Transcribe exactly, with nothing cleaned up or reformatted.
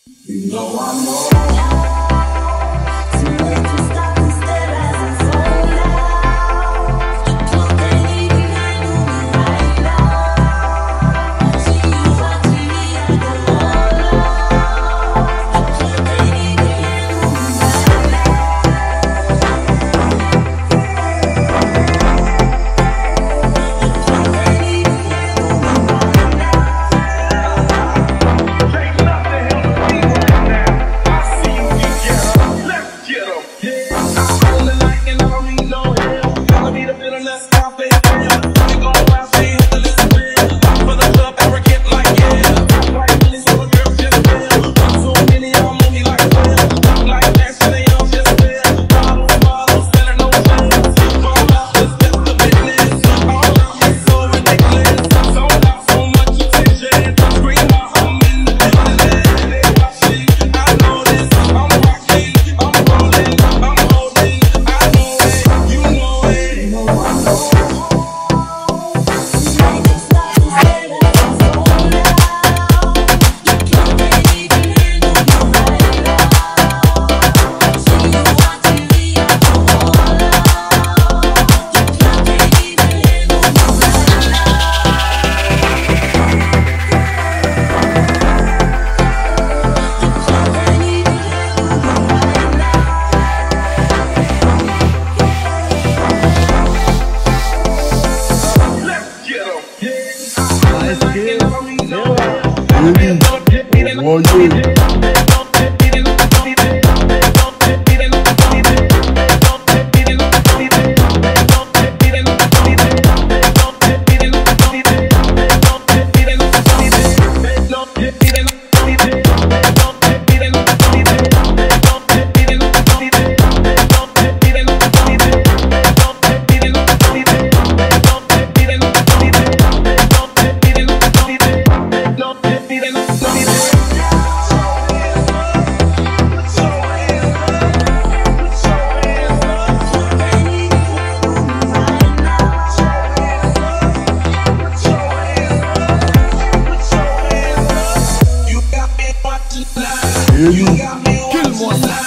You know I know. Too late to stop and stare as I fall out. You can't even handle me right now. See you on T V, I go all out. You can't even handle me right now. You can't even handle me right now. Ain't nothing helping me right now. I see you get down. Let's get 'em. Yeah, I'm on the night and I don't need no help. Gotta be the feeling that's out there. We gon' wild stay hit the list bill. For the club, arrogant like yeah. Like really so the girls just feel. So many of them know me like well. Like that shit they all just feel. Bottles, bottles, selling no sales. Fall out, it's just the business. All out, it's so ridiculous. Sold out so much attention. Scream out, I'm in the business. They watching, I know this. I'm rocking, I'm rolling, I'm holding. I know it, you know it. You know I know. Too late to stop and stare as I fall out. You can't even handle me right now. See you on T V, I go all out. You can't even handle me right now. You can't even Let's get 'em. Yeah, I'm on the night and I don't need no help. Gotta be the one to get it. One, two. You got me watching now. You got me watching now.